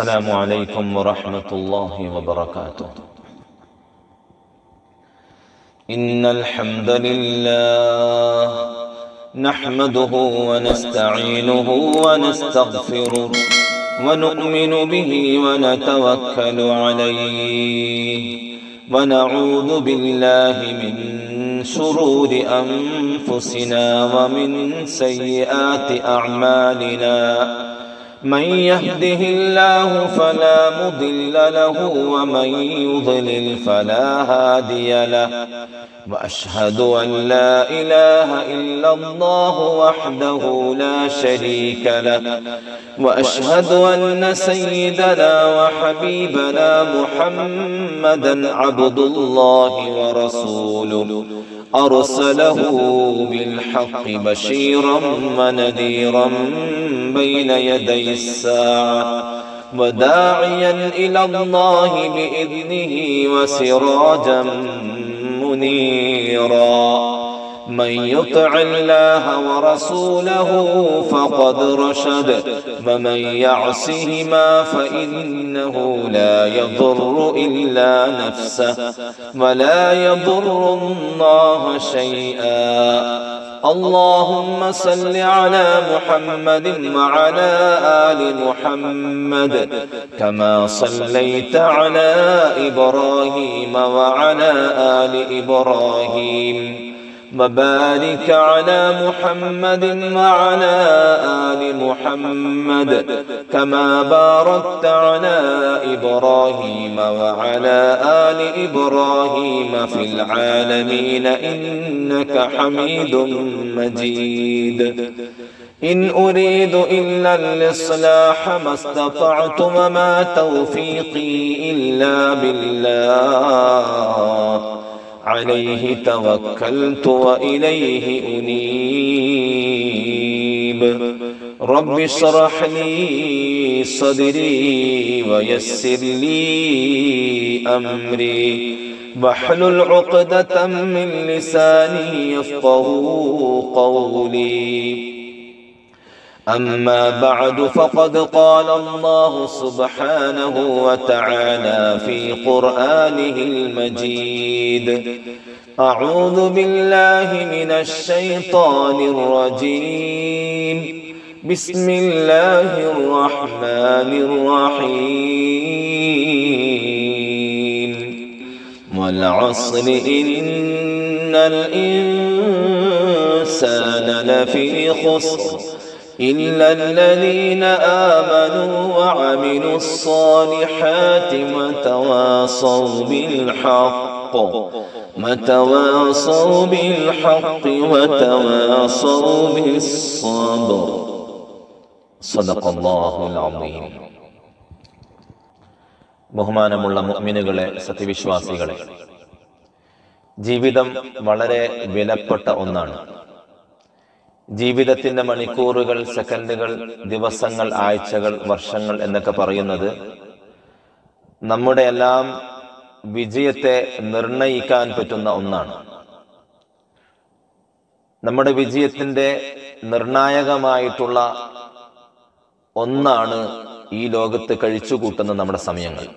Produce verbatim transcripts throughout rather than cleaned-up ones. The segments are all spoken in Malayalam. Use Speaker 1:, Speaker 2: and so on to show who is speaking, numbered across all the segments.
Speaker 1: السلام عليكم ورحمة الله وبركاته. إن الحمد لله نحمده ونستعينه ونستغفره ونؤمن به ونتوكل عليه ونعوذ بالله من شرور أنفسنا ومن سيئات أعمالنا. من يهده الله فلا مضل له ومن يضلل فلا هادي له. وأشهد أن لا إله إلا الله وحده لا شريك له. وأشهد أن سيدنا وحبيبنا محمدا عبد الله ورسوله أرسله بالحق بشيرا ونذيرا بين يدي الساعة وداعيا إلى الله بإذنه وسراجا منيرا. من يطع الله ورسوله فقد رشد ومن يعصهما فإنه لا يضر إلا نفسه ولا يضر الله شيئا. اللهم صل على محمد وعلى آل محمد كما صليت على إبراهيم وعلى آل إبراهيم وبارك على محمد وعلى آل محمد كما باركت على إبراهيم وعلى آل إبراهيم في العالمين إنك حميد مجيد. إن أريد إلا الإصلاح ما استطعت وما توفيقي إلا بالله عليه توكلت وإليه أنيب. رب اشرح لي صدري ويسر لي أمري واحلل عقدة من لساني يفقهوا قولي. أما بعد فقد قال الله سبحانه وتعالى في قرآنه المجيد: أعوذ بالله من الشيطان الرجيم. بسم الله الرحمن الرحيم. والعصر إن الإنسان لفي خسر إلا الذين آمنوا وعملوا الصالحات وتواصوا بالحق وتواصوا بالحق وتواصوا بالصبر. صدق الله العظيم. ബഹുമാനമുള്ള മുഅ്മിനുകളെ, സത്യവിശ്വാസികളെ, ജീവിതം വളരെ വിലപ്പെട്ട ഒന്നാണ്. ജീവിതത്തിന്റെ മണിക്കൂറുകൾ, സെക്കൻഡുകൾ, ദിവസങ്ങൾ, ആഴ്ചകൾ, വർഷങ്ങൾ എന്നൊക്കെ പറയുന്നത് നമ്മുടെ എല്ലാം വിജയത്തെ നിർണയിക്കാൻ പറ്റുന്ന ഒന്നാണ്. നമ്മുടെ വിജയത്തിന്റെ നിർണായകമായിട്ടുള്ള ഒന്നാണ് ഈ ലോകത്ത് കഴിച്ചുകൂട്ടുന്ന നമ്മുടെ സമയങ്ങൾ.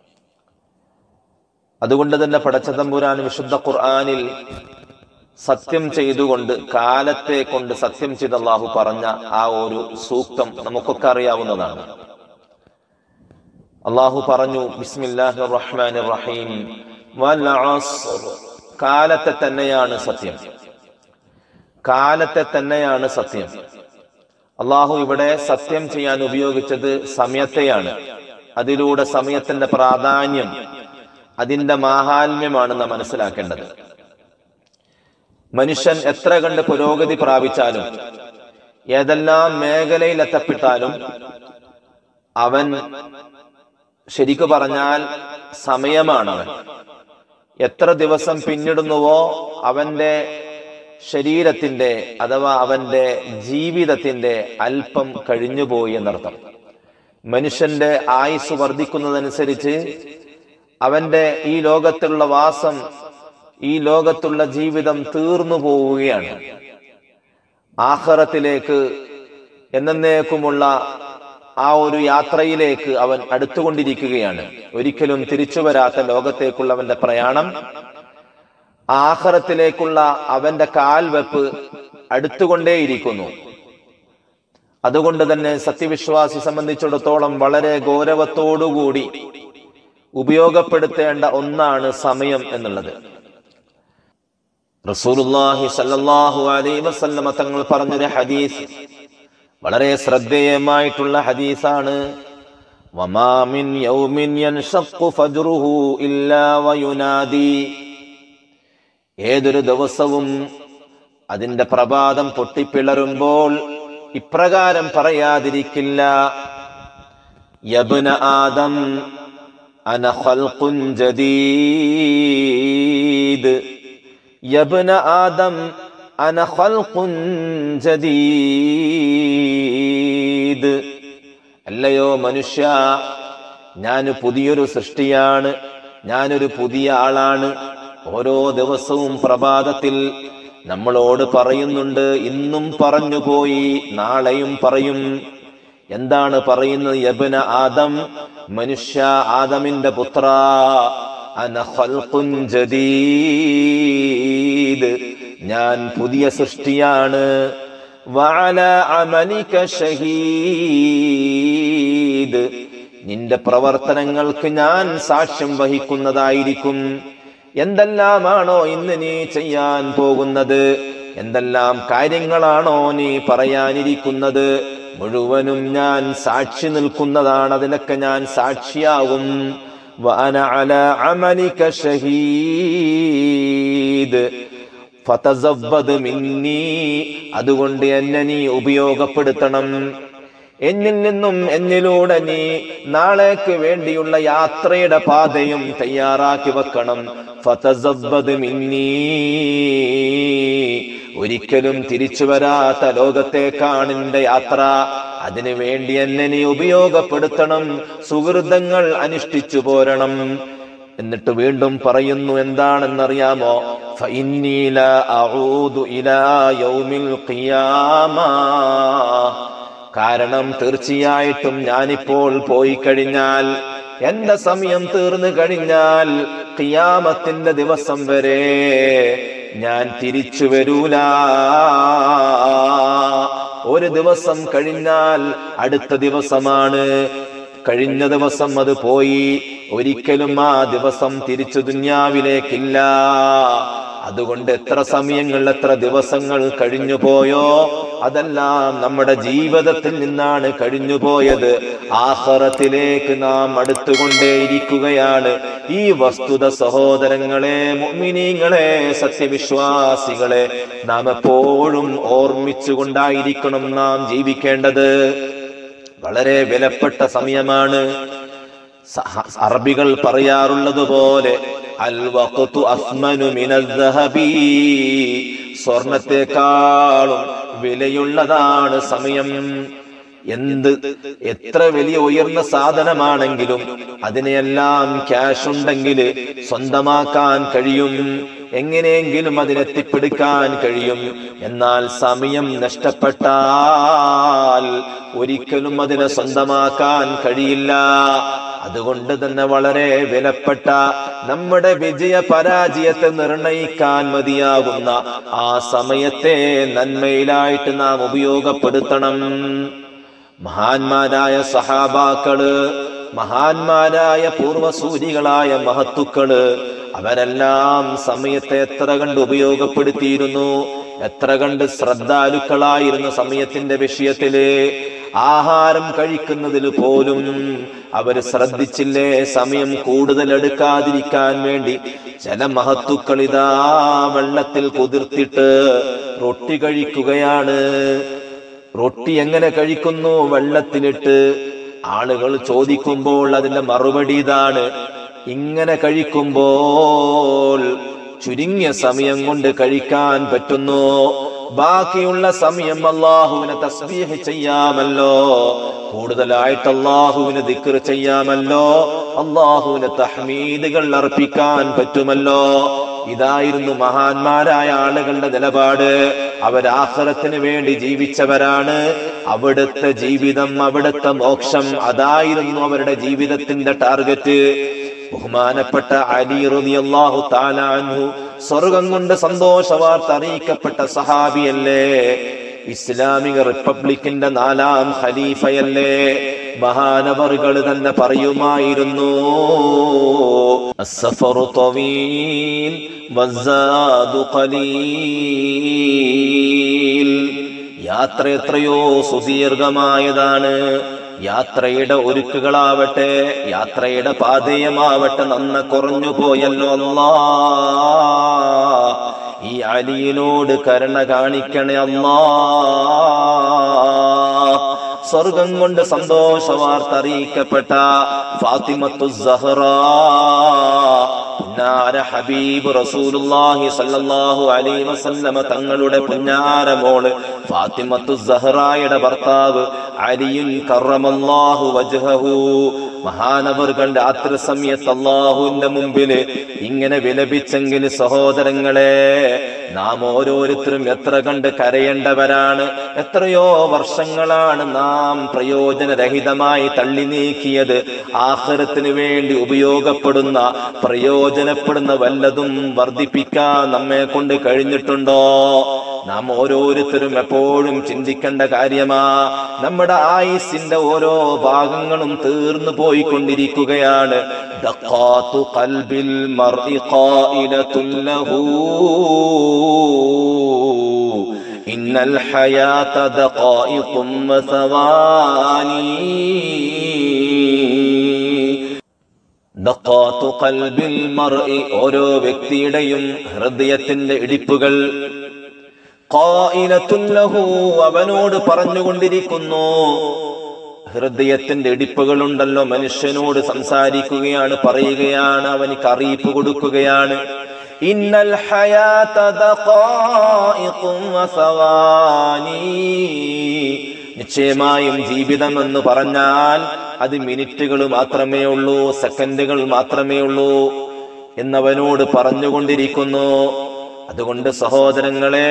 Speaker 1: അതുകൊണ്ട് തന്നെ പടച്ചതമ്പുരാൻ വിശുദ്ധ ഖുർആനിൽ സത്യം ചെയ്തുകൊണ്ട്, കാലത്തെ കൊണ്ട് സത്യം ചെയ്ത് അല്ലാഹു പറഞ്ഞ ആ ഒരു സൂക്തം നമുക്കൊക്കെ അറിയാവുന്നതാണ്. അല്ലാഹു പറഞ്ഞു: ബിസ്മില്ലാഹിർ റഹ്മാനിർ റഹീം. വൽ അസ്ർ. കാലത്തെ തന്നെയാണ് സത്യം, കാലത്തെ തന്നെയാണ് സത്യം. അല്ലാഹു ഇവിടെ സത്യം ചെയ്യാൻ ഉപയോഗിച്ചത് സമയത്തെയാണ്. അതിലൂടെ സമയത്തിന്റെ പ്രാധാന്യം, അതിന്റെ മാഹാത്മ്യമാണ് നാം മനസ്സിലാക്കേണ്ടത്. മനുഷ്യൻ എത്ര കണ്ട് പുരോഗതി പ്രാപിച്ചാലും, ഏതെല്ലാം മേഖലയിൽ എത്തപ്പെട്ടാലും, അവൻ ശരിക്കു പറഞ്ഞാൽ സമയമാണവൻ. എത്ര ദിവസം പിന്നിടുന്നുവോ അവന്റെ ശരീരത്തിന്റെ അഥവാ അവന്റെ ജീവിതത്തിന്റെ അല്പം കഴിഞ്ഞുപോയി എന്നർത്ഥം. മനുഷ്യന്റെ ആയുസ് വർദ്ധിക്കുന്നതനുസരിച്ച് അവന്റെ ഈ ലോകത്തുള്ള വാസം, ഈ ലോകത്തുള്ള ജീവിതം തീർന്നു പോവുകയാണ്. ആഖിറത്തിലേക്ക് എന്നേക്കുമുള്ള ആ ഒരു യാത്രയിലേക്ക് അവൻ അടുത്തുകൊണ്ടിരിക്കുകയാണ്. ഒരിക്കലും തിരിച്ചു വരാത്ത ലോകത്തേക്കുള്ളവന്റെ പ്രയാണം, ആഖിറത്തിലേക്കുള്ള അവന്റെ കാൽവെപ്പ് അടുത്തുകൊണ്ടേയിരിക്കുന്നു. അതുകൊണ്ട് തന്നെ സത്യവിശ്വാസി സംബന്ധിച്ചിടത്തോളം വളരെ ഗൗരവത്തോടുകൂടി ഉപയോഗപ്പെടുത്തേണ്ട ഒന്നാണ് സമയം എന്നുള്ളത്. റസൂലുള്ളാഹി സ്വല്ലല്ലാഹു അലൈഹി വസല്ലമ തങ്ങൾ പറഞ്ഞൊരു ഹദീസ് വളരെ ശ്രദ്ധേയമായിട്ടുള്ള ഹദീസാണ്. വമാ മിൻ യൗമിൻ യൻഷഖു ഫജ്റുഹു ഇല്ലാ വയുനാദി. ഏതൊരു ദിവസവും അതിന്റെ പ്രഭാതം പൊട്ടിപ്പിളരുമ്പോൾ ഇപ്രകാരം പറയാതിരിക്കില്ല, യബ്ന ആദം അന ഖൽഖുൻ ജദീദ്, യബ്ന ആദം അന ഖൽഖുൻ ജദീദ്. അല്ലയോ മനുഷ്യ, ഞാൻ പുതിയൊരു സൃഷ്ടിയാണ്, ഞാനൊരു പുതിയ ആളാണ്. ഓരോ ദിവസവും പ്രഭാതത്തിൽ നമ്മളോട് പറയുന്നുണ്ട്, ഇന്നും പറഞ്ഞുപോയി, നാളെയും പറയും. എന്താണ് പറയുന്നത്? യബ്ന ആദം, മനുഷ്യ, ആദമിന്റെ പുത്ര, അന ഖൽഖുൻ ജദീദ്, ഞാൻ പുതിയ സൃഷ്ടിയാണ്. വഅലാ അമലിക ഷഹീദ്, നിന്റെ പ്രവർത്തനങ്ങൾക്ക് ഞാൻ സാക്ഷ്യം വഹിക്കുന്നതായിരിക്കും. എന്തെല്ലാമാണോ ഇന്ന് നീ ചെയ്യാൻ പോകുന്നത്, എന്തെല്ലാം കാര്യങ്ങളാണോ നീ പറയാനിരിക്കുന്നത്, മുഴുവനും ഞാൻ സാക്ഷി നിൽക്കുന്നതാണ്, അതിനൊക്കെ ഞാൻ സാക്ഷിയാകും. വഅന അലാ അമലിക ഷഹീദ് ഫതസവ്വദ് മിന്നീ, അതുകൊണ്ട് എന്നെ നീ ഉപയോഗപ്പെടുത്തണം. എന്നിൽ നിന്നും എന്നിലൂടെ നീ നാളേക്ക് വേണ്ടിയുള്ള യാത്രയുടെ പാതയും തയ്യാറാക്കി വെക്കണം. ഫതസവ്വദ് മിന്നീ, ഒരിക്കലും തിരിച്ചു വരാത്ത ലോകത്തേക്കാണ് എന്റെ യാത്ര, അതിനു വേണ്ടി എന്നെ നീ ഉപയോഗപ്പെടുത്തണം, സുഹൃതങ്ങൾ അനുഷ്ഠിച്ചു പോരണം. എന്നിട്ട് വീണ്ടും പറയുന്നു, എന്താണെന്നറിയാമോ? ഫഇന്നീ ലാ അഊദു ഇലാ യൗമിൽ ഖിയാമ, കാരണം തീർച്ചയായിട്ടും ഞാനിപ്പോൾ പോയി കഴിഞ്ഞാൽ, എന്റെ സമയം തീർന്നു കഴിഞ്ഞാൽ, ഖിയാമത്തിന്റെ ദിവസം വരെ ഞാൻ തിരിച്ചു വരൂല. ഒരു ദിവസം കഴിഞ്ഞാൽ അടുത്ത ദിവസമാണ്, കഴിഞ്ഞ ദിവസം അത് പോയി, ഒരിക്കലും ആ ദിവസം തിരിച്ചു ദുന്യാവിലേക്കില്ല. അതുകൊണ്ട് എത്ര സമയങ്ങൾ, എത്ര ദിവസങ്ങൾ കഴിഞ്ഞു പോയോ, അതെല്ലാം നമ്മുടെ ജീവിതത്തിൽ നിന്നാണ് കഴിഞ്ഞു പോയത്. ആഖിറത്തിലേക്ക് നാം അടുത്തുകൊണ്ടേയിരിക്കുകയാണ്. ഈ വസ്തുത സഹോദരങ്ങളെ, മുഅ്മിനീങ്ങളെ, സത്യവിശ്വാസികളെ, നാം എപ്പോഴും ഓർമ്മിച്ചുകൊണ്ടായിരിക്കണം നാം ജീവിക്കേണ്ടത്. വളരെ വിലപ്പെട്ട സമയമാണ്. അറബികൾ പറയാറുള്ളത് പോലെ അൽ വഖ്തു അസ്മനു മിനൽ ദഹബി, സ്വർണത്തെക്കാളും വിലയുള്ളതാണ് സമയം. എന്ത് എത്ര വലിയ ഉയർന്ന സാധനമാണെങ്കിലും അതിനെല്ലാം ക്യാഷ് ഉണ്ടെങ്കിൽ സ്വന്തമാക്കാൻ കഴിയും, എങ്ങനെയെങ്കിലും അതിനെത്തിപ്പിടിക്കാൻ കഴിയും. എന്നാൽ സമയം നഷ്ടപ്പെട്ടാൽ ഒരിക്കലും അതിനെ സ്വന്തമാക്കാൻ കഴിയില്ല. അതുകൊണ്ട് തന്നെ വളരെ വിലപ്പെട്ട, നമ്മുടെ വിജയ പരാജയത്തെ നിർണയിക്കാൻ മതിയാകുന്ന ആ സമയത്തെ നന്മയിലായിട്ട് നാം ഉപയോഗപ്പെടുത്തണം. മഹാന്മാരായ സഹാബാക്കള്, മഹാന്മാരായ പൂർവസൂരികളായ മഹത്തുക്കള്, അവരെല്ലാം സമയത്തെ എത്ര കണ്ട് ഉപയോഗപ്പെടുത്തിയിരുന്നു, എത്ര കണ്ട് ശ്രദ്ധാലുക്കളായിരുന്നു സമയത്തിന്റെ വിഷയത്തില്. ആഹാരം കഴിക്കുന്നതിൽ പോലും അവര് ശ്രദ്ധിച്ചില്ലേ, സമയം കൂടുതൽ എടുക്കാതിരിക്കാൻ വേണ്ടി. ചില മഹത്തുക്കൾ ഇതാ വെള്ളത്തിൽ കുതിർത്തിട്ട് റൊട്ടി കഴിക്കുകയാണ്. റൊട്ടി എങ്ങനെ കഴിക്കുന്നു? വെള്ളത്തിലിട്ട്. ആളുകൾ ചോദിക്കുമ്പോൾ അതിന്റെ മറുപടി ഇതാണ്, ഇങ്ങനെ കഴിക്കുമ്പോൾ ചുരുങ്ങിയ സമയം കൊണ്ട് കഴിക്കാൻ പറ്റുന്നു, ബാക്കിയുള്ള സമയം അല്ലാഹുവിനെ തസ്ബീഹ് ചെയ്യാമല്ലോ, കൂടുതലായിട്ട് അല്ലാഹുവിനെ ദിക്ർ ചെയ്യാമല്ലോ, അല്ലാഹുവിനെ തഹ്മീദുകൾ അർപ്പിക്കാൻ പറ്റുമല്ലോ. ഇതായിരുന്നു മഹാന്മാരായ ആളുകളുടെ നിലപാട്. അവർ ആഖിറത്തിന് വേണ്ടി ജീവിച്ചവരാണ്. അവിടുത്തെ ജീവിതം, അവിടുത്തെ മോക്ഷം, അതായിരുന്നു അവരുടെ ജീവിതത്തിന്റെ ടാർഗറ്റ്. ബഹുമാനപ്പെട്ട അലി റളിയല്ലാഹു തആല അൻഹു സ്വർഗം കൊണ്ട് സന്തോഷ വാർത്ത അറിയിക്കപ്പെട്ട സഹാബിയല്ലേ? ഇസ്ലാമിക റിപ്പബ്ലിക്കിന്റെ നാലാം ഖലീഫയല്ലേ? മഹാനവറുകൾ തന്നെ പറയുമായിരുന്നു, അസ്സഫറു തവീൽ വസ്സാദു ഖലീൽ. യാത്ര എത്രയോ സുദീർഘമായതാണ്. യാത്രയുടെ ഒരുക്കുകളാവട്ടെ, യാത്രയുടെ പാതയമാവട്ടെ നന്ന കുറഞ്ഞു പോയല്ലോ. അല്ലാഹ് ഈ അലിയിനോട് കരുണ കാണിക്കണേ അല്ലാഹ്. സ്വർഗം കൊണ്ട് സന്തോഷ വാർത്ത അറിയിക്കപ്പെട്ട ഫാത്തിമത്തു സഹ്റ, പുന്നാര ഹബീബ് റസൂലുള്ളാഹി സ്വല്ലല്ലാഹു അലൈഹി വസല്ലമ തങ്ങളുടെ പുന്നാര മോള് ഫാത്തിമത്തു സഹ്റയുടെ ഭർത്താവ് അലിയുൻ കറമല്ലാഹു വജ്ഹഹു. മഹാനവറുകൾ രാത്രി സമയത്ത് അല്ലാഹുവിന്റെ മുമ്പിൽ ഇങ്ങനെ വിലപിച്ചെങ്കിൽ സഹോദരങ്ങളെ, നാം ഓരോരുത്തരും എത്ര കണ്ട് കരയേണ്ടവരാണ്. എത്രയോ വർഷങ്ങളാണ് നാം പ്രയോജനരഹിതമായി തള്ളി നീക്കിയത്. ആഖിറത്തിന് വേണ്ടി ഉപയോഗപ്പെടുന്ന, പ്രയോജനപ്പെടുന്ന വല്ലതും വർദ്ധിപ്പിക്കാൻ നമ്മെ കൊണ്ട് കഴിഞ്ഞിട്ടുണ്ടോ? നാം ഓരോരുത്തരും എപ്പോഴും ചിന്തിക്കേണ്ട കാര്യമാ. നമ്മുടെ ആയുസിന്റെ ഓരോ ഭാഗങ്ങളും തീർന്നു പോയിക്കൊണ്ടിരിക്കുകയാണ്. ദഖാതു ഖൽബിൽ മർഇ ഖായിലതുൻ ലഹു ഇന്നൽ ഹയാത ദഖായിഖും വസവാനി. ദഖാതു ഖൽബിൽ മർഇ, ഓരോ വ്യക്തിയുടെയും ഹൃദയത്തിന്റെ ഇടിപ്പുകൾ, ഖായിലതുൻ ലഹു, അവനോട് പറഞ്ഞുകൊണ്ടിരിക്കുന്നു. ഹൃദയത്തിന്റെ ഇടിപ്പുകളുണ്ടല്ലോ, മനുഷ്യനോട് സംസാരിക്കുകയാണ്, പറയുകയാണ്, അവനിക്ക് അറിയിപ്പ് കൊടുക്കുകയാണ്. ഇന്നൽ ഹയാത ദഖായിഖും വസവാനി, നിശ്ചയമായും ജീവിതം എന്ന് പറഞ്ഞാൽ അത് മിനിറ്റുകൾ മാത്രമേ ഉള്ളൂ, സെക്കൻഡുകൾ മാത്രമേ ഉള്ളൂ എന്നവനോട് പറഞ്ഞുകൊണ്ടിരിക്കുന്നു. അതുകൊണ്ട് സഹോദരങ്ങളെ,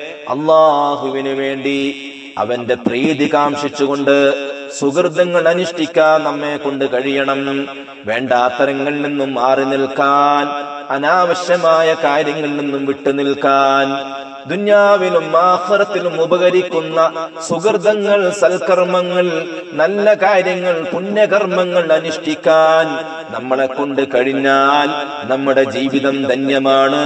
Speaker 1: അള്ളാഹുവിന് വേണ്ടി അവന്റെ പ്രീതി കാംക്ഷിച്ചുകൊണ്ട് സുഹൃതങ്ങൾ അനുഷ്ഠിക്കാൻ നമ്മെ കൊണ്ട് കഴിയണം. വേണ്ടാത്തരങ്ങളിൽ നിന്നും മാറി നിൽക്കാൻ, അനാവശ്യമായ കാര്യങ്ങളിൽ നിന്നും വിട്ടു നിൽക്കാൻ, ദുനിയാവിലും ആഖിറത്തിലും ഉപകരിക്കുന്ന സുഹൃതങ്ങൾ, സൽക്കർമ്മങ്ങൾ, നല്ല കാര്യങ്ങൾ, പുണ്യകർമ്മങ്ങൾ അനുഷ്ഠിക്കാൻ നമ്മളെ കൊണ്ട് കഴിഞ്ഞാൽ നമ്മുടെ ജീവിതം ധന്യമാണ്.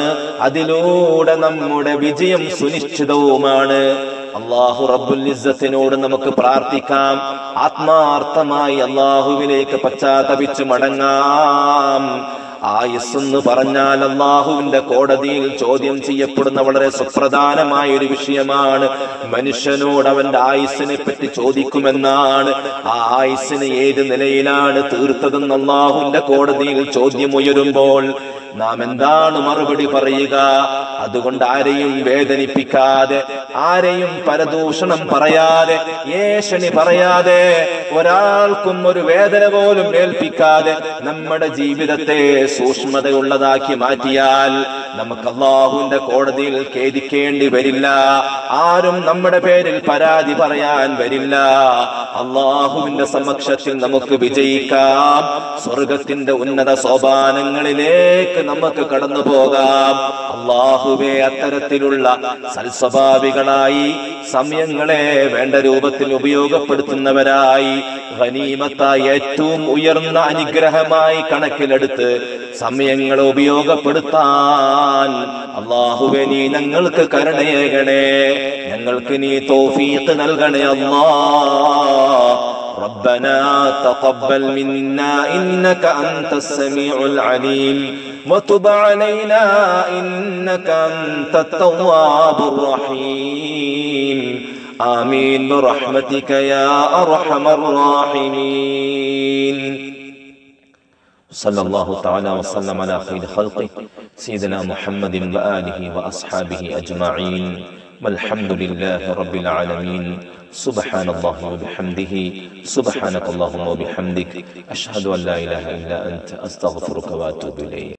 Speaker 1: അതിലൂടെ നമ്മുടെ വിജയം സുനിശ്ചിതവുമാണ്. അല്ലാഹു റബ്ബുൽ ഇസ്സത്തിനോട് നമുക്ക് പ്രാർത്ഥിക്കാം, ആത്മാർത്ഥമായി അല്ലാഹുവിലേക്ക് പശ്ചാത്തപിച്ച് മടങ്ങാം. ആയുസ് എന്ന് പറഞ്ഞാൽ അല്ലാഹുവിന്റെ കോടതിയിൽ ചോദ്യം ചെയ്യപ്പെടുന്ന വളരെ സുപ്രധാനമായ ഒരു വിഷയമാണ്. മനുഷ്യനോട് അവന്റെ ആയുസ്സിനെ പറ്റി ചോദിക്കുമെന്നാണ്. ആ ആയുസ്സിന് ഏത് നിലയിലാണ് തീർത്തതെന്ന് അല്ലാഹുവിന്റെ കോടതിയിൽ ചോദ്യം ഉയരുമ്പോൾ നാം എന്താണ് മറുപടി പറയുക? അതുകൊണ്ട് ആരെയും വേദനിപ്പിക്കാതെ, ആരെയും പരദൂഷണം പറയാതെ, ഏഷണി പറയാതെ, ഒരാൾക്കും ഒരു വേദന പോലും ഏൽപ്പിക്കാതെ നമ്മുടെ ജീവിതത്തെ സൂക്ഷ്മതയുള്ളതാക്കി മാറ്റിയാൽ നമുക്ക് അല്ലാഹുവിന്റെ കോടതിയിൽ ഖേദിക്കേണ്ടി വരില്ല. ആരും നമ്മുടെ പേരിൽ പരാതി പറയാൻ വരില്ല. അല്ലാഹുവിന്റെ സമക്ഷത്തിൽ നമുക്ക് വിജയിക്കാം. സ്വർഗത്തിന്റെ ഉന്നത സോപാനങ്ങളിലേക്ക് നമുക്ക് കടന്നു പോകാം. അല്ലാഹുവേ, അത്തരത്തിലുള്ള സൽസ്വഭാവികളായി സമയങ്ങളെ വേണ്ട രൂപത്തിൽ ഉപയോഗപ്പെടുത്തുന്നവരായി, ഗനീമത്തായി ഏറ്റവും ഉയർന്ന അനുഗ്രഹമായി കണക്കിലെടുത്ത് സമയങ്ങളെ ഉപയോഗപ്പെടുത്താൻ അല്ലാഹുവേ നീ ഞങ്ങൾക്ക് കരുണയേകണേ, ഞങ്ങൾക്ക് നീ തൗഫീഖ് നൽകണേ. അല്ലാഹ് ربنا تقبل منا إنك أنت السميع العليم وتب علينا إنك أنت التواب الرحيم آمين برحمتك يا أرحم الراحمين. صلى الله تعالى وسلم على خير خلقه سيدنا محمد وآله وأصحابه أجمعين والحمد لله رب العالمين. سبحان الله وبحمده سبحانك اللهم وبحمدك أشهد أن لا إله إلا أنت أستغفرك وأتوب إليك.